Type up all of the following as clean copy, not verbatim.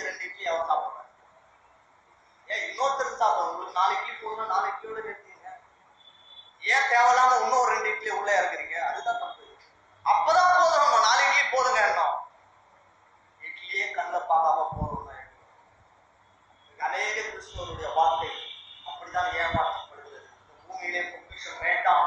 2 இட்லி அவன் சாப்பிடுறான். ஏன் இன்னொருத்தருக்கு சாப்பிடும்? உங்களுக்கு 4 இட்லி போதுன்னா 4 இட்லியோட நிறுத்தீங்க. ஏன் தேவையில்லாம இன்னும் 2 இட்லி உள்ள இறக்குறீங்க? அதுதான் தப்பு. அப்பதான் போதும், 4 இட்லி போதுங்க. என்ன இட்லியே கண்ணில் பார்க்காம போதும். அநேக கிறிஸ்துவருடைய வார்த்தை அப்படிதான் ஏமாற்றப்படுகிறது. பூமியிலே பொக்கிஷம் வேண்டாம்,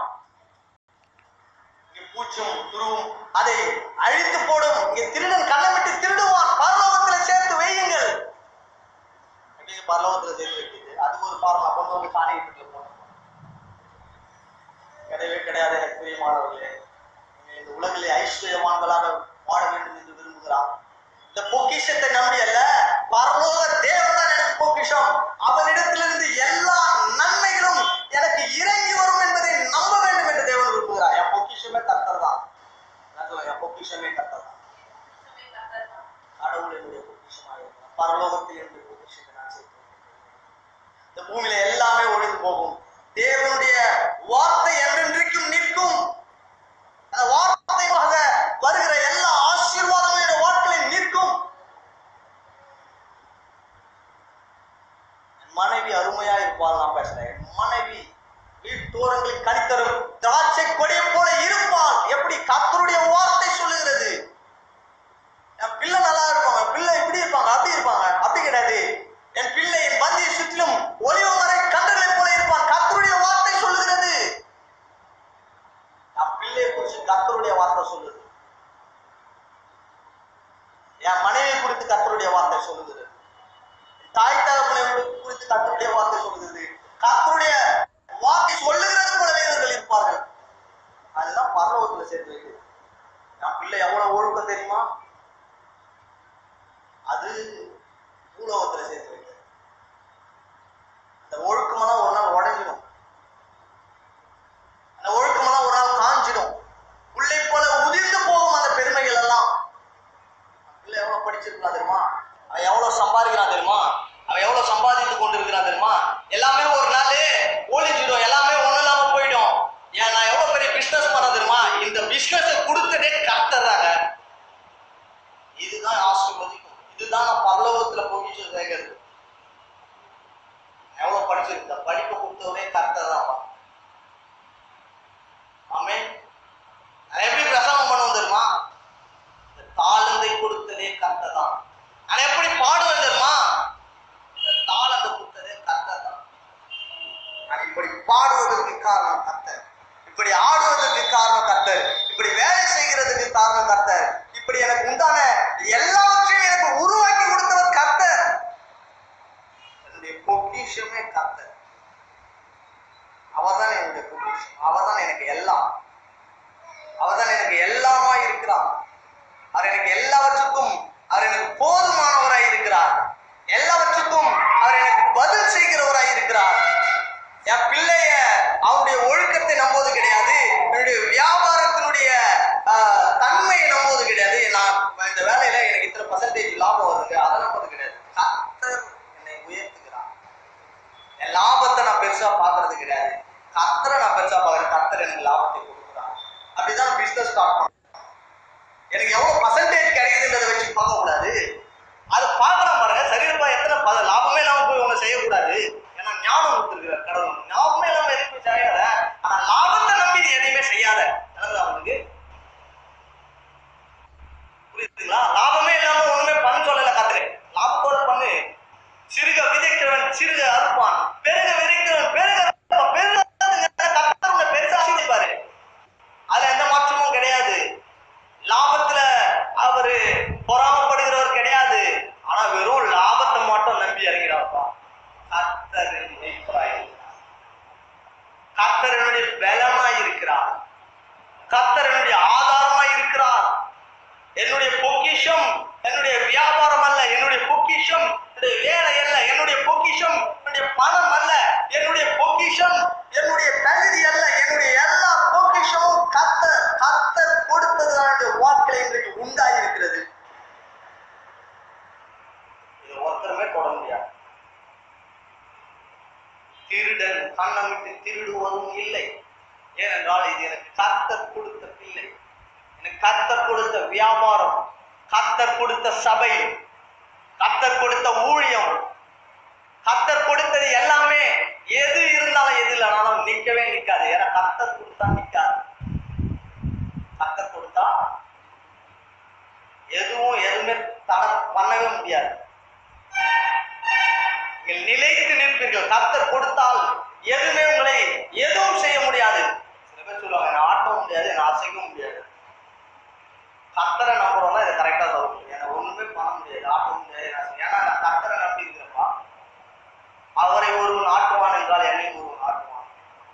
பூச்சும் துருவும் அதை அழித்து போடும். இங்கே திருடன் கண்ணை விட்டு திருடுவான், பரலோகத்தில் சேர்த்து வையுங்கள். பரலோகத்தில் சேர்த்து வைக்கிறது அது ஒரு பார்மா கொண்டு வந்து காணிட்டு போகணும். கிடையவே கிடையாது. எனக்கு பிரியமானவர்களே, இந்த உலகிலே ஐஸ்வர்யவான்களாக வாழ வேண்டும் என்று விரும்புகிறார். இந்த பொக்கிஷத்தை நம்பி அல்ல, பரலோக தேவன் தான் எனக்கு பொக்கிஷம். அவனிடத்திலிருந்து எல்லா நன்மைகளும் எனக்கு இறங்கி வரும் என்பதை நம்ப வேண்டும் என்று தேவன் விரும்புகிறார். என் பொக்கிஷமே கர்த்தர் தான். என் பொக்கிஷமே கர்த்தர் தான். கடவுளுடைய பொக்கிஷமாக இருக்கிறார். பரலோகத்தில் என்னுடைய பொக்கிஷத்தை நான் சேர்த்து. இந்த பூமியில எல்லாமே ஒழிந்து போகும். தேவனுடைய வார்த்தை என்றென்றைக்கும் நிற்கும். அந்த வார்த்தையாக வருகிற எல்லா ஆசீர்வாதமும் என்னுடைய வாழ்க்கையில் நிற்கும். மனைவி அருமையா இருப்பாள். நான் பேசுறேன், மனைவி வீட்டோரங்களில் கனித்தரும் திராட்சை கொடியை போல இருப்பாள். எப்படி? கர்த்தருடைய வார்த்தை சொல்லுகிறது. என் பிள்ளை நல்லா இருப்பாங்க, பிள்ளை இப்படி இருப்பாங்க, அப்படி இருப்பாங்க. அப்படி கிடையாது. என் பிள்ளை என் பந்தியை சுற்றிலும் ஒளிவ மறை கன்றுகளை போல இருப்பான். கர்த்தருடைய வார்த்தை சொல்லுகிறது. என் பிள்ளையை குறித்து கர்த்தருடைய வார்த்தை சொல்லுது. என் மனைவியை குறித்து கர்த்தருடைய வார்த்தை சொல்லுகிறது. தாய் தகப்பனை குறித்து கர்த்தருடைய வார்த்தை சொல்லுகிறது. கர்த்தருடைய வார்த்தை சொல்லுகிறது போலவே இவர்கள் இருப்பார்கள். அதுதான் பரலோகத்துல சேர்த்து வைக்கிறது. என் பிள்ளை எவ்வளவு ஒழுக்கம் தெரியுமா? அது பூலோகத்துல சேர்த்து வைக்கிறது. அந்த ஒழுக்கமெல்லாம் ஒரு நாள் உடைஞ்சிடும். அந்த ஒழுக்கமெல்லாம் ஒரு நாள் காஞ்சிடும். உள்ளே போல உதிர்ந்து போகும் அந்த பெருமைகள் எல்லாம். பிள்ளை எவ்வளவு படிச்சிருக்கான் தெரியுமா? அவன் எவ்வளவு சம்பாதிக்கிறான் தெரியுமா? அவன் எவ்வளவு சம்பாதித்து கொண்டு இருக்கிறான் தெரியுமா? எல்லாமே ஒரு நாள் ஒழிஞ்சிடும். எல்லாமே ஒண்ணு இல்லாம போயிடும். ஏன் நான் எவ்வளவு பெரிய பிசினஸ் பண்ண தெரியுமா? இந்த பிசினஸ் கொடுத்ததே கர்த்தர்தாங்க. இதுதான் ஆசீர்வதிக்கும். இதுதான் நான் பரலோகத்துல பொக்கிஷம் சேர்க்கிறது. எவ்வளவு படிச்சிருக்க படிப்பு கொடுத்தவனே கர்த்தர் தான். ஆமே. நான் எப்படி பிரசங்கம் பண்ணுவோம் தெரியுமா? இந்த தாளந்தை கொடுத்ததே கர்த்தர் தான். நான் எப்படி பாடுவேன் தெரியுமா? தாளந்தை கொடுத்ததே கர்த்தர் தான். நான் இப்படி பாடுவதற்கு காரணம் கர்த்தர், இப்படி ஆடுவதற்கு காரணம் கர்த்தர், இப்படி வேலை செய்கிறதுக்கு காரணம் கர்த்தர், இப்படி எனக்கு உண்டான எல்லாவற்றையும் எனக்கு உருவாக்கி கொடுத்தவர் கர்த்தர். என்னுடைய பொக்கிஷமே கர்த்தர். அவர்தான் என்னுடைய பொக்கிஷம். அவர்தான் எனக்கு எல்லாம். அவர்தான் எனக்கு எல்லாமா இருக்கிறார். அவர் எனக்கு எல்லாவற்றுக்கும் அவர் எனக்கு போதுமானவராய் இருக்கிறார். எல்லாவற்றுக்கும் அவர் எனக்கு பதில் செய்கிறவராய் இருக்கிறார். என் பிள்ளைய அவருடைய ஒழுக்கத்தை நம்போது கிடையாது. என்னுடைய வியாபாரத்தினுடைய தன்மையை நம்போது கிடையாது. நான் இந்த வேலையில எனக்கு இத்தனை % லாபம் வருது அதை நம்பது கிடையாது. கர்த்தர் என்னை உயர்த்துகிறார். என் லாபத்தை நான் பெருசா பாக்குறது கிடையாது. கர்த்தரை நான் பெருசா பாக்குறேன். கர்த்தர் எனக்கு லாபத்தை கொடுக்குறார். அப்படிதான் பிசினஸ் ஸ்டார்ட் பண்ண. எனக்கு எவ்வளவு % கிடைக்குதுன்றதை வச்சு பார்க்க கூடாது. அதை பார்க்கலாம் பாருங்க. சரீரப்பா எத்தனை லாபமே இல்லாம போய் ஒண்ணு செய்யக்கூடாது. ஏன்னா ஞானம் கொடுத்துருக்கிற கடவுள். லாபமே இல்லாம எதுவுமே செய்யாத. ஆனா லாபத்தை நம்பி நீ எதையுமே செய்யாத. அவனுக்கு புரியுதுங்களா? லாபமே இல்லாம ஒண்ணுமே பண்ண சொல்லல கர்த்தர். லாபத்தோட பண்ணு. சிறுக விதைக்கிறவன் சிறுக அறுப்பான், பெருக விதைக்கிறவன் பெருக அறுப்பான். பெருக கர்த்தர் உன்னை பெருசா ஆசீர்வதிப்பாரு. அதுல எந்த மாற்றமும் கிடையாது. லாபத்துல அவரு பொறாமப்படுகிறவர் கிடையாது. ஆனா வெறும் லாபத்தை மட்டும் நம்பி இறங்கிறாப்பா. கர்த்தர் கர்த்தர் என்னுடைய பலமாய் இருக்கிறார். கர்த்தர் என்னுடைய ஆதாரமாய் இருக்கிறார். என்னுடைய பொக்கிஷம் என்னுடைய வியாபாரம் அல்ல. என்னுடைய பொக்கிஷம் என்னுடைய வேலை அல்ல. என்னுடைய பொக்கிஷம் என்னுடைய பணம் அல்ல. என்னுடைய பொக்கிஷம் என்னுடைய தகுதி அல்ல. என்னுடைய எல்லா பொக்கிஷமும் கர்த்தர் கர்த்தர் கொடுத்தது வாழ்க்கை இன்றைக்கு உண்டாயிருக்கிறது. இது ஒருத்தருமே தொட முடியாது. திருடன் கண்ணமிட்டு திருடுவதும் இல்லை. ஏனென்றால் இது எனக்கு கர்த்தர் கொடுத்த பிள்ளை, எனக்கு கர்த்தர் கொடுத்த வியாபாரம், கர்த்தர் கொடுத்த சபை, கர்த்தர் கொடுத்த எதுவுமே பண்ணவே முடியாது. நீங்கள் நிலைத்து நிற்பீர்கள். கர்த்தர் கொடுத்தால் எதுவுமே உங்களை எதுவும் செய்ய முடியாது. சில பேர் சொல்லுவாங்க, என்ன ஆட்டவும் முடியாது, என்ன அசைக்கவும் முடியாது. கர்த்தரை நம்புறோம்னா இதை கரெக்டா சொல்லுங்க. என்ன ஒண்ணுமே பண்ண முடியாது, ஆட்டவும் முடியாது. ஏன்னா நான் கர்த்தரை நம்பி இருக்கிறப்பா. அவரை ஒருவன் ஆட்டுவான் என்றால் என்னையும் ஒருவன் ஆட்டுவான்.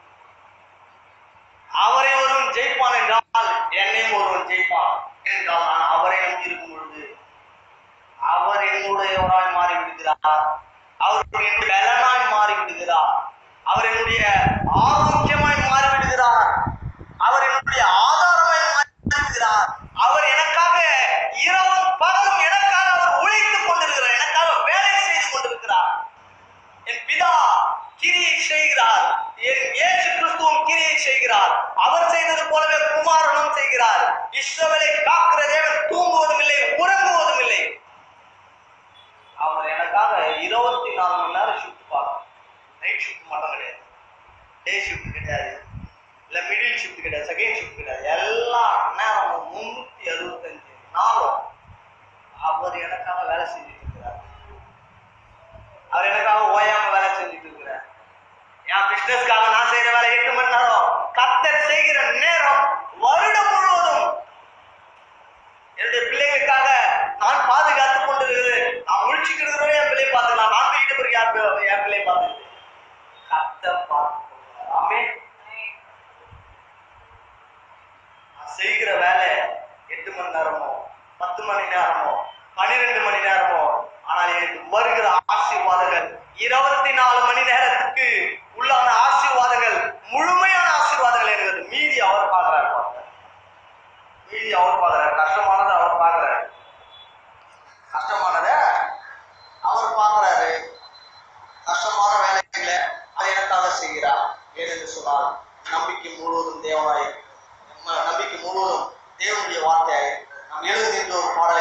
அவரை ஒருவன் ஜெயிப்பான் என்றால் என்னையும் ஒருவன் ஜெயிப்பான். என்றால் நான் அவரை நம்பி இருக்கும் பொழுது அவர் என்னுடையவராய் மாறி விடுகிறார். அவர் என்னுடைய பலனாய் மாறி விடுகிறார். அவர் என்னுடைய ஆரோக்கியமாய் மாறி விடுகிறார். அவர் என்னுடைய ஆதாரமாய் மாறி விடுகிறார். அவர் எனக்காக இரவும் பகலும் எனக்காக அவர் உழைத்துக் கொண்டிருக்கிறார். எனக்காக வேலை செய்து கொண்டிருக்கிறார். என் பிதா கிரியை செய்கிறார். என் இயேசு கிறிஸ்துவும் கிரியை செய்கிறார். அவர் செய்தது போலவே குமாரனும் செய்கிறார். இஸ்ரவேலை காக்கிற தேவன் தூங்குவதும் இல்லை, உறங்குவதும் இல்லை. அவர் எனக்காக 24 மணி நேரம் ஷிஃப்ட் பார்க்கணும். நைட் ஷிஃப்ட் மட்டும் கிடையாது, டே ஷிஃப்ட் கிடையாது, இல்லை மிடில் ஷிஃப்ட் கிடையாது, செகண்ட் ஷிஃப்ட் கிடையாது. எல்லா நேரமும் 365 நாளும் அவர் எனக்காக வேலை செஞ்சுட்டு இருக்கிறார். அவர் எனக்காக ஓயாம வேலை செஞ்சுட்டு இருக்கிறார். என் பிசினஸ்க்காக நான் செய்யற வேலை 8 மணி நேரம். கர்த்தர் செய்கிற நேரம் வருடம் முழுவதும். என்னுடைய பிள்ளைகளுக்காக நான் பாதுகாத்துக் கொண்டிருக்கிறேன். நான் முழிச்சுட்டு இருக்கிறோம், என் பிள்ளையை பார்த்துக்கலாம். நான் வீட்டு பிறகு என் பிள்ளையை பார்த்துக்கிட்டு கர்த்தர் பார்த்துக் கொள்கிறார். ஆமென். நான் செய்கிற வேலை 8 மணி நேரமோ 10 மணி நேரமோ 12 மணி நேரமோ, ஆனால் எனக்கு வருகிற ஆசீர்வாதங்கள் 24 மணி நேரத்துக்கு உள்ளான ஆசீர்வாதங்கள், முழுமையான ஆசீர்வாதங்கள் எனக்கு. மீதி அவர் பார்க்கிறார். மீதி அவர் பார்க்கிறார். கஷ்டமானதை அவர் பார்க்கிறார். கஷ்டமானதை அவர் பார்க்கிறாரு. கஷ்டமான வேலைகளை அவர் எனக்காக செய்கிறார். ஏனென்று சொன்னால் நம்பிக்கை முழுவதும் தேவனாய், நம்பிக்கை முழுவதும் தேவனுடைய வார்த்தையாய். நாம் எழுதுகின்ற ஒரு பாடலை